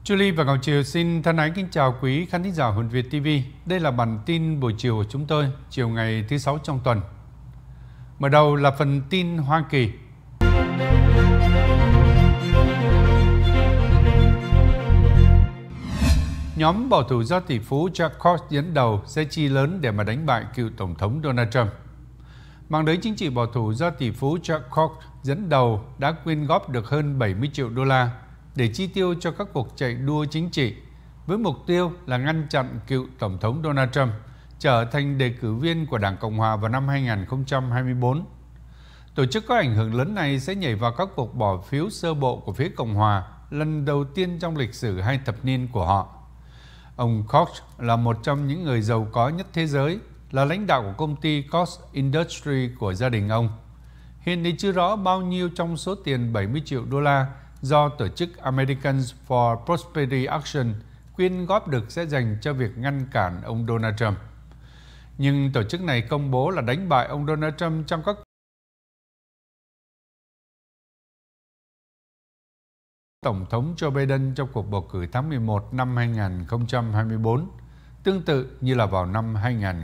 Julie và Ngọc Triều xin thân ái kính chào quý khán thính giả Hồn Việt TV. Đây là bản tin buổi chiều của chúng tôi, chiều ngày thứ Sáu trong tuần. Mở đầu là phần tin Hoa Kỳ. Nhóm bảo thủ do tỷ phú Jack Koch dẫn đầu sẽ chi lớn để mà đánh bại cựu Tổng thống Donald Trump. Mạng lưới chính trị bảo thủ do tỷ phú Jack Koch dẫn đầu đã quyên góp được hơn 70 triệu đô la để chi tiêu cho các cuộc chạy đua chính trị, với mục tiêu là ngăn chặn cựu Tổng thống Donald Trump trở thành đề cử viên của Đảng Cộng Hòa vào năm 2024. Tổ chức có ảnh hưởng lớn này sẽ nhảy vào các cuộc bỏ phiếu sơ bộ của phía Cộng Hòa lần đầu tiên trong lịch sử 2 thập niên của họ. Ông Koch là một trong những người giàu có nhất thế giới, là lãnh đạo của công ty Koch Industries của gia đình ông. Hiện thì chưa rõ bao nhiêu trong số tiền 70 triệu đô la do tổ chức Americans for Prosperity Action quyên góp được sẽ dành cho việc ngăn cản ông Donald Trump. Nhưng tổ chức này công bố là đánh bại ông Donald Trump trong các Tổng thống Joe Biden trong cuộc bầu cử tháng 11 năm 2024, tương tự như là vào năm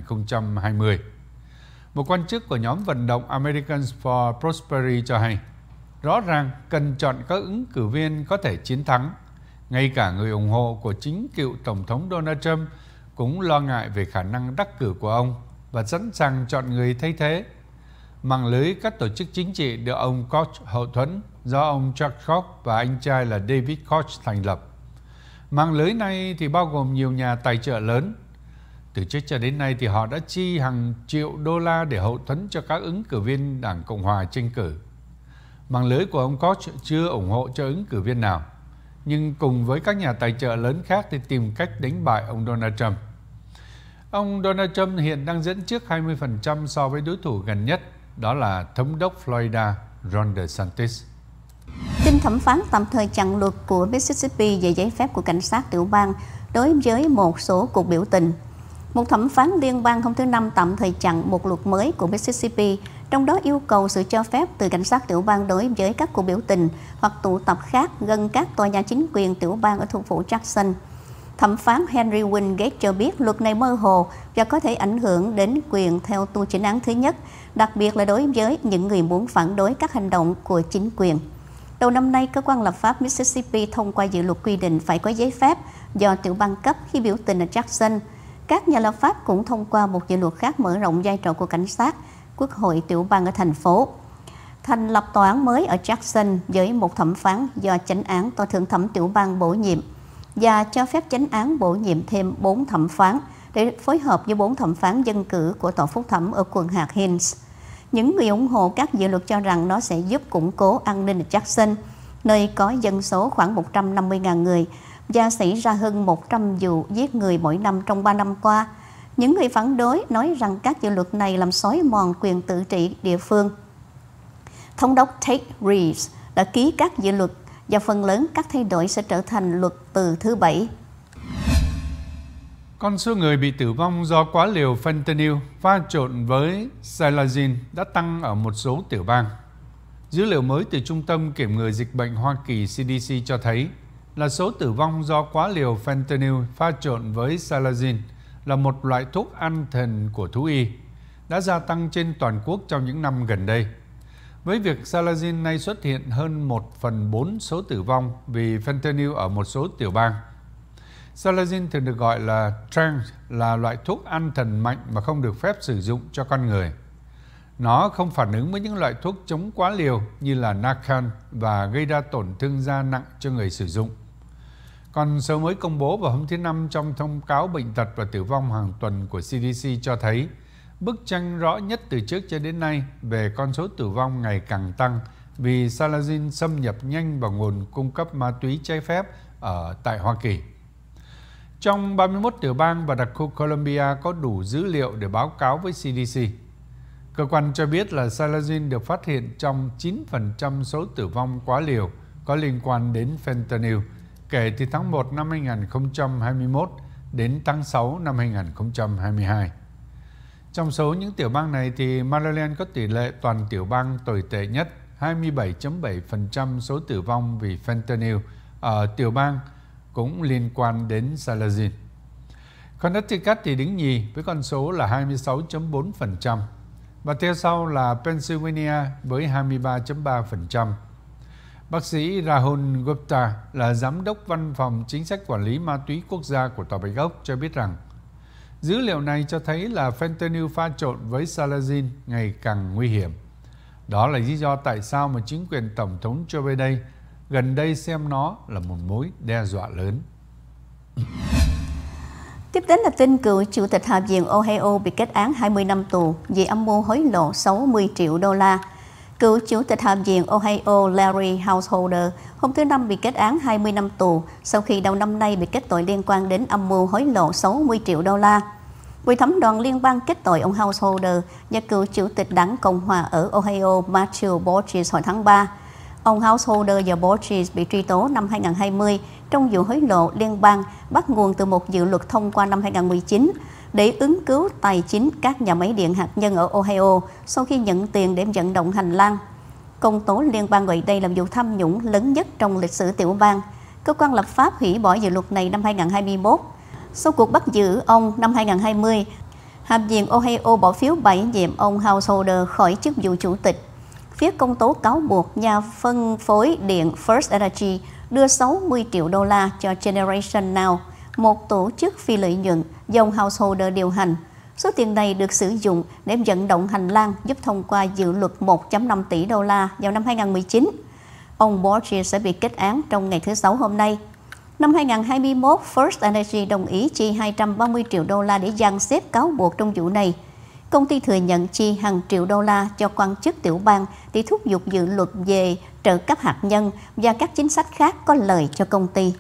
2020. Một quan chức của nhóm vận động Americans for Prosperity cho hay, rõ ràng cần chọn các ứng cử viên có thể chiến thắng. Ngay cả người ủng hộ của chính cựu Tổng thống Donald Trump cũng lo ngại về khả năng đắc cử của ông và sẵn sàng chọn người thay thế. Mạng lưới các tổ chức chính trị được ông Koch hậu thuẫn do ông Jack Koch và anh trai là David Koch thành lập. Mạng lưới này thì bao gồm nhiều nhà tài trợ lớn. Từ trước cho đến nay thì họ đã chi hàng triệu đô la để hậu thuẫn cho các ứng cử viên Đảng Cộng Hòa tranh cử. Mạng lưới của ông Koch chưa ủng hộ cho ứng cử viên nào, nhưng cùng với các nhà tài trợ lớn khác thì tìm cách đánh bại ông Donald Trump. Ông Donald Trump hiện đang dẫn trước 20% so với đối thủ gần nhất, đó là Thống đốc Florida Ron DeSantis. Tin thẩm phán tạm thời chặn luật của Mississippi về giấy phép của cảnh sát tiểu bang đối với một số cuộc biểu tình. Một thẩm phán liên bang hôm thứ Năm tạm thời chặn một luật mới của Mississippi, trong đó yêu cầu sự cho phép từ cảnh sát tiểu bang đối với các cuộc biểu tình hoặc tụ tập khác gần các tòa nhà chính quyền tiểu bang ở thủ phủ Jackson. Thẩm phán Henry Wingate cho biết luật này mơ hồ và có thể ảnh hưởng đến quyền theo tu chỉnh án thứ nhất, đặc biệt là đối với những người muốn phản đối các hành động của chính quyền. Đầu năm nay, cơ quan lập pháp Mississippi thông qua dự luật quy định phải có giấy phép do tiểu bang cấp khi biểu tình ở Jackson. Các nhà lập pháp cũng thông qua một dự luật khác mở rộng vai trò của cảnh sát, quốc hội tiểu bang ở thành phố. Thành lập tòa án mới ở Jackson với một thẩm phán do chánh án tòa thượng thẩm tiểu bang bổ nhiệm và cho phép chánh án bổ nhiệm thêm 4 thẩm phán để phối hợp với 4 thẩm phán dân cử của tòa phúc thẩm ở quận hạt Hinds. Những người ủng hộ các dự luật cho rằng nó sẽ giúp củng cố an ninh ở Jackson, nơi có dân số khoảng 150.000 người và xảy ra hơn 100 vụ giết người mỗi năm trong 3 năm qua. Những người phản đối nói rằng các dự luật này làm xói mòn quyền tự trị địa phương. Thống đốc Tate Reeves đã ký các dự luật và phần lớn các thay đổi sẽ trở thành luật từ thứ Bảy. Con số người bị tử vong do quá liều fentanyl pha trộn với Xylazine đã tăng ở một số tiểu bang. Dữ liệu mới từ Trung tâm Kiểm ngừa Dịch bệnh Hoa Kỳ CDC cho thấy là số tử vong do quá liều fentanyl pha trộn với Xylazine là một loại thuốc an thần của thú y, đã gia tăng trên toàn quốc trong những năm gần đây. Với việc Xylazine nay xuất hiện hơn 1/4 số tử vong vì fentanyl ở một số tiểu bang. Xylazine thường được gọi là trance, là loại thuốc an thần mạnh mà không được phép sử dụng cho con người. Nó không phản ứng với những loại thuốc chống quá liều như là Narcan và gây ra tổn thương da nặng cho người sử dụng. Con số mới công bố vào hôm thứ Năm trong thông cáo bệnh tật và tử vong hàng tuần của CDC cho thấy bức tranh rõ nhất từ trước cho đến nay về con số tử vong ngày càng tăng vì Xylazine xâm nhập nhanh vào nguồn cung cấp ma túy trái phép tại Hoa Kỳ. Trong 31 tiểu bang và đặc khu Columbia có đủ dữ liệu để báo cáo với CDC. Cơ quan cho biết là Xylazine được phát hiện trong 9% số tử vong quá liều có liên quan đến fentanyl kể từ tháng 1 năm 2021 đến tháng 6 năm 2022. Trong số những tiểu bang này thì Maryland có tỷ lệ toàn tiểu bang tồi tệ nhất, 27,7% số tử vong vì fentanyl ở tiểu bang cũng liên quan đến Salazin. Connecticut thì đứng nhì với con số là 26.4%, và theo sau là Pennsylvania với 23.3%. Bác sĩ Rahul Gupta là Giám đốc Văn phòng Chính sách Quản lý Ma túy Quốc gia của Tòa Bạch Ốc cho biết rằng dữ liệu này cho thấy là fentanyl pha trộn với Salazin ngày càng nguy hiểm. Đó là lý do tại sao mà chính quyền Tổng thống Joe Biden gần đây xem nó là một mối đe dọa lớn. Tiếp đến là tin cựu Chủ tịch Hạ viện Ohio bị kết án 20 năm tù vì âm mưu hối lộ 60 triệu đô la. Cựu Chủ tịch Hạ viện Ohio Larry Householder hôm thứ Năm bị kết án 20 năm tù sau khi đầu năm nay bị kết tội liên quan đến âm mưu hối lộ 60 triệu đô la. Hội thẩm đoàn liên bang kết tội ông Householder và cựu Chủ tịch Đảng Cộng hòa ở Ohio Matthew Borges hồi tháng 3. Ông Householder và Borges bị truy tố năm 2020 trong vụ hối lộ liên bang bắt nguồn từ một dự luật thông qua năm 2019 để ứng cứu tài chính các nhà máy điện hạt nhân ở Ohio sau khi nhận tiền để vận động hành lang. Công tố liên bang gọi đây là vụ tham nhũng lớn nhất trong lịch sử tiểu bang. Cơ quan lập pháp hủy bỏ dự luật này năm 2021. Sau cuộc bắt giữ ông năm 2020, Hạ viện Ohio bỏ phiếu bãi nhiệm ông Householder khỏi chức vụ chủ tịch. Phía công tố cáo buộc nhà phân phối điện First Energy đưa 60 triệu đô la cho Generation Now, một tổ chức phi lợi nhuận do ông Householder điều hành. Số tiền này được sử dụng để vận động hành lang giúp thông qua dự luật 1.5 tỷ đô la vào năm 2019. Ông Borges sẽ bị kết án trong ngày thứ Sáu hôm nay. Năm 2021, First Energy đồng ý chi 230 triệu đô la để dàn xếp cáo buộc trong vụ này. Công ty thừa nhận chi hàng triệu đô la cho quan chức tiểu bang để thúc giục dự luật về trợ cấp hạt nhân và các chính sách khác có lợi cho công ty.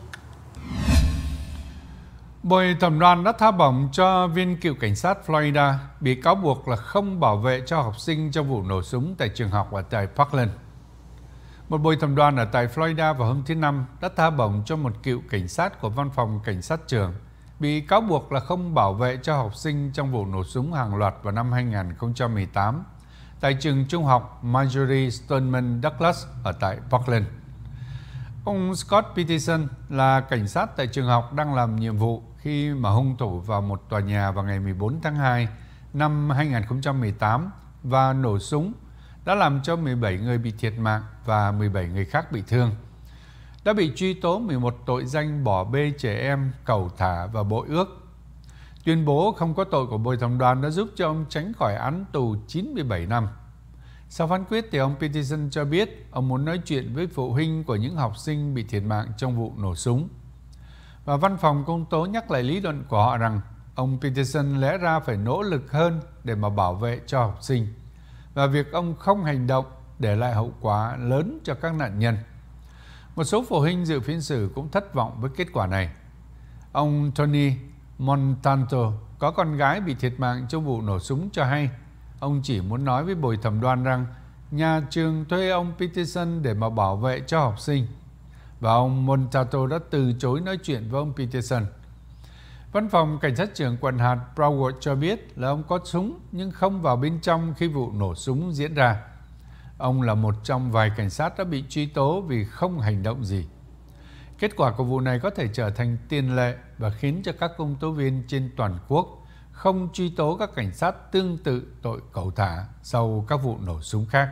Bồi thẩm đoàn đã tha bổng cho viên cựu cảnh sát Florida bị cáo buộc là không bảo vệ cho học sinh trong vụ nổ súng tại trường học ở tại Parkland. Một bồi thẩm đoàn ở tại Florida vào hôm thứ Năm đã tha bổng cho một cựu cảnh sát của văn phòng cảnh sát trưởng bị cáo buộc là không bảo vệ cho học sinh trong vụ nổ súng hàng loạt vào năm 2018 tại trường trung học Marjory Stoneman Douglas ở tại Parkland. Ông Scott Peterson là cảnh sát tại trường học đang làm nhiệm vụ khi mà hung thủ vào một tòa nhà vào ngày 14 tháng 2 năm 2018 và nổ súng đã làm cho 17 người bị thiệt mạng và 17 người khác bị thương. Đã bị truy tố 11 tội danh bỏ bê trẻ em, cẩu thả và bội ước. Tuyên bố không có tội của bồi thẩm đoàn đã giúp cho ông tránh khỏi án tù 97 năm. Sau phán quyết thì ông Peterson cho biết ông muốn nói chuyện với phụ huynh của những học sinh bị thiệt mạng trong vụ nổ súng. Và văn phòng công tố nhắc lại lý luận của họ rằng ông Peterson lẽ ra phải nỗ lực hơn để mà bảo vệ cho học sinh, và việc ông không hành động để lại hậu quả lớn cho các nạn nhân. Một số phụ huynh dự phiên xử cũng thất vọng với kết quả này. Ông Tony Montanto có con gái bị thiệt mạng trong vụ nổ súng cho hay ông chỉ muốn nói với bồi thẩm đoàn rằng nhà trường thuê ông Peterson để mà bảo vệ cho học sinh, và ông Montanto đã từ chối nói chuyện với ông Peterson. Văn phòng cảnh sát trưởng quận hạt Broward cho biết là ông có súng nhưng không vào bên trong khi vụ nổ súng diễn ra. Ông là một trong vài cảnh sát đã bị truy tố vì không hành động gì. Kết quả của vụ này có thể trở thành tiền lệ và khiến cho các công tố viên trên toàn quốc không truy tố các cảnh sát tương tự tội cẩu thả sau các vụ nổ súng khác.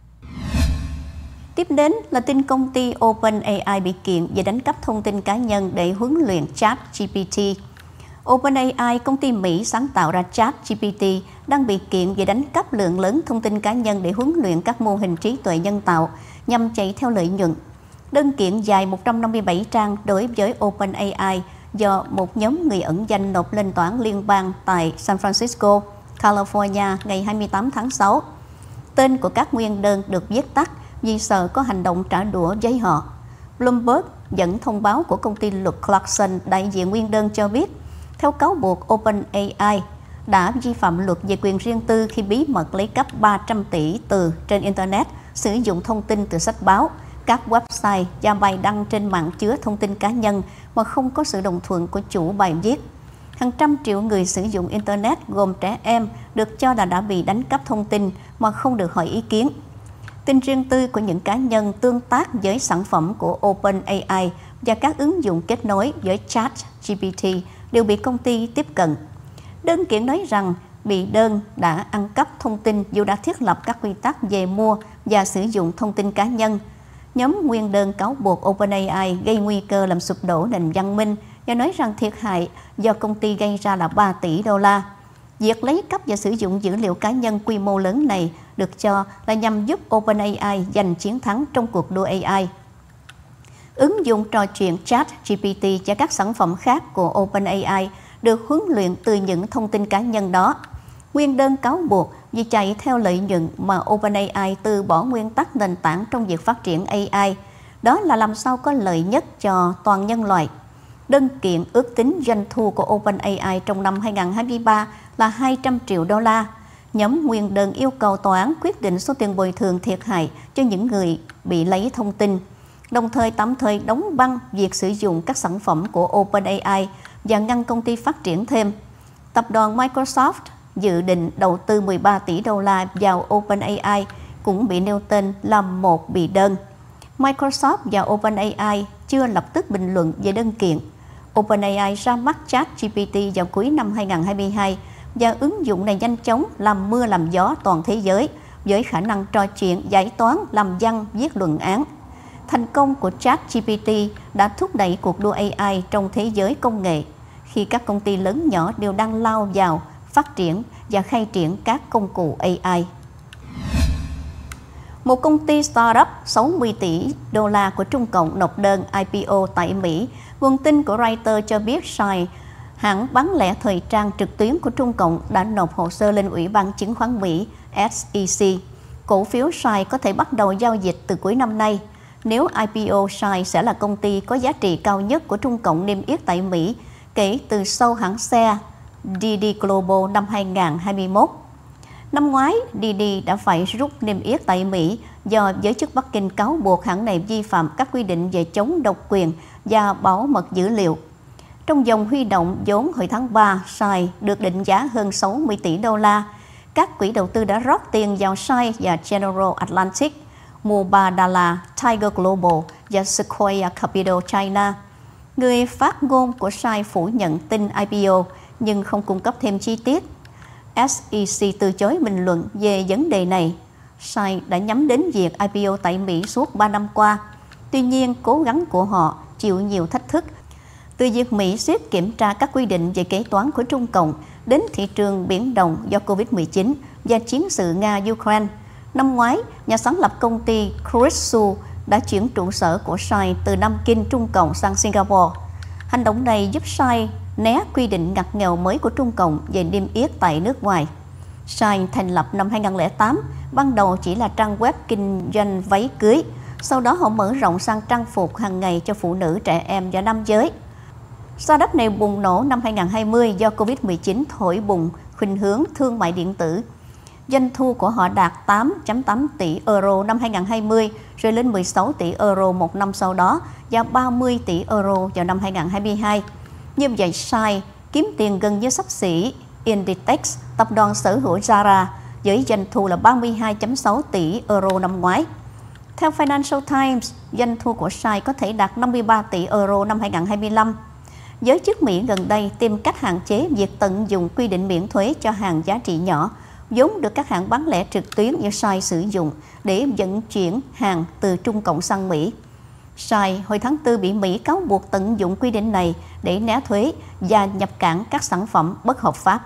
Tiếp đến là tin công ty OpenAI bị kiện về đánh cắp thông tin cá nhân để huấn luyện ChatGPT. OpenAI, công ty Mỹ sáng tạo ra ChatGPT, đang bị kiện về đánh cắp lượng lớn thông tin cá nhân để huấn luyện các mô hình trí tuệ nhân tạo nhằm chạy theo lợi nhuận. Đơn kiện dài 157 trang đối với OpenAI do một nhóm người ẩn danh nộp lên tòa án liên bang tại San Francisco, California ngày 28 tháng 6. Tên của các nguyên đơn được viết tắt vì sợ có hành động trả đũa với họ. Bloomberg dẫn thông báo của công ty luật Clarkson, đại diện nguyên đơn cho biết, theo cáo buộc, OpenAI đã vi phạm luật về quyền riêng tư khi bí mật lấy cắp 300 tỷ từ trên Internet, sử dụng thông tin từ sách báo, các website và bài đăng trên mạng chứa thông tin cá nhân mà không có sự đồng thuận của chủ bài viết. Hàng trăm triệu người sử dụng Internet gồm trẻ em được cho là đã bị đánh cắp thông tin mà không được hỏi ý kiến. tin riêng tư của những cá nhân tương tác với sản phẩm của OpenAI và các ứng dụng kết nối với ChatGPT đều bị công ty tiếp cận. Đơn kiện nói rằng bị đơn đã ăn cắp thông tin dù đã thiết lập các quy tắc về mua và sử dụng thông tin cá nhân. Nhóm nguyên đơn cáo buộc OpenAI gây nguy cơ làm sụp đổ nền văn minh và nói rằng thiệt hại do công ty gây ra là 3 tỷ đô la. Việc lấy cắp và sử dụng dữ liệu cá nhân quy mô lớn này được cho là nhằm giúp OpenAI giành chiến thắng trong cuộc đua AI. Ứng dụng trò chuyện ChatGPT và các sản phẩm khác của OpenAI được huấn luyện từ những thông tin cá nhân đó. Nguyên đơn cáo buộc vì chạy theo lợi nhuận mà OpenAI từ bỏ nguyên tắc nền tảng trong việc phát triển AI. Đó là làm sao có lợi nhất cho toàn nhân loại. Đơn kiện ước tính doanh thu của OpenAI trong năm 2023 là 200 triệu đô la. Nhóm nguyên đơn yêu cầu tòa án quyết định số tiền bồi thường thiệt hại cho những người bị lấy thông tin, đồng thời tạm thời đóng băng việc sử dụng các sản phẩm của OpenAI và ngăn công ty phát triển thêm. Tập đoàn Microsoft dự định đầu tư 13 tỷ đô la vào OpenAI cũng bị nêu tên là một bị đơn. Microsoft và OpenAI chưa lập tức bình luận về đơn kiện. OpenAI ra mắt ChatGPT vào cuối năm 2022 và ứng dụng này nhanh chóng làm mưa làm gió toàn thế giới với khả năng trò chuyện, giải toán, làm văn, viết luận án. Thành công của ChatGPT đã thúc đẩy cuộc đua AI trong thế giới công nghệ khi các công ty lớn nhỏ đều đang lao vào phát triển và khai triển các công cụ AI. Một công ty startup 60 tỷ đô la của Trung Cộng nộp đơn IPO tại Mỹ. Nguồn tin của Reuters cho biết SAI, hãng bán lẻ thời trang trực tuyến của Trung Cộng, đã nộp hồ sơ lên Ủy ban Chứng khoán Mỹ SEC. Cổ phiếu SAI có thể bắt đầu giao dịch từ cuối năm nay. Nếu IPO, SAI sẽ là công ty có giá trị cao nhất của Trung Cộng niêm yết tại Mỹ kể từ sau hãng xe Didi Global năm 2021. Năm ngoái, Didi đã phải rút niêm yết tại Mỹ do giới chức Bắc Kinh cáo buộc hãng này vi phạm các quy định về chống độc quyền và bảo mật dữ liệu. Trong dòng huy động vốn hồi tháng 3, SAI được định giá hơn 60 tỷ đô la. Các quỹ đầu tư đã rót tiền vào SAI và General Atlantic, Mubadala, Tiger Global và Sequoia Capital China. Người phát ngôn của SAI phủ nhận tin IPO nhưng không cung cấp thêm chi tiết. SEC từ chối bình luận về vấn đề này. SAI đã nhắm đến việc IPO tại Mỹ suốt 3 năm qua. Tuy nhiên, cố gắng của họ chịu nhiều thách thức. Từ việc Mỹ siết kiểm tra các quy định về kế toán của Trung Cộng đến thị trường biển động do Covid-19 và chiến sự Nga-Ukraine. Năm ngoái, nhà sáng lập công ty Cruises đã chuyển trụ sở của SAI từ Nam Kinh, Trung Cộng sang Singapore. Hành động này giúp SAI né quy định ngặt nghèo mới của Trung Cộng về niêm yết tại nước ngoài. SAI thành lập năm 2008, ban đầu chỉ là trang web kinh doanh váy cưới. Sau đó họ mở rộng sang trang phục hàng ngày cho phụ nữ, trẻ em và nam giới. Startup này bùng nổ năm 2020 do Covid-19 thổi bùng khuynh hướng thương mại điện tử. Doanh thu của họ đạt 8,8 tỷ euro năm 2020, rồi lên 16 tỷ euro một năm sau đó và 30 tỷ euro vào năm 2022. Như vậy, SAI kiếm tiền gần như xấp xỉ Inditex, tập đoàn sở hữu Zara, với doanh thu là 32,6 tỷ euro năm ngoái. Theo Financial Times, doanh thu của SAI có thể đạt 53 tỷ euro năm 2025. Giới chức Mỹ gần đây tìm cách hạn chế việc tận dụng quy định miễn thuế cho hàng giá trị nhỏ, vốn được các hãng bán lẻ trực tuyến như SAI sử dụng để vận chuyển hàng từ Trung Cộng sang Mỹ. SAI hồi tháng 4 bị Mỹ cáo buộc tận dụng quy định này để né thuế và nhập cảng các sản phẩm bất hợp pháp.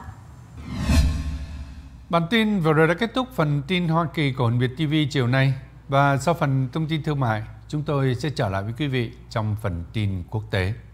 Bản tin vừa rồi đã kết thúc phần tin Hoa Kỳ của Hồn Việt TV chiều nay. Và sau phần thông tin thương mại, chúng tôi sẽ trở lại với quý vị trong phần tin quốc tế.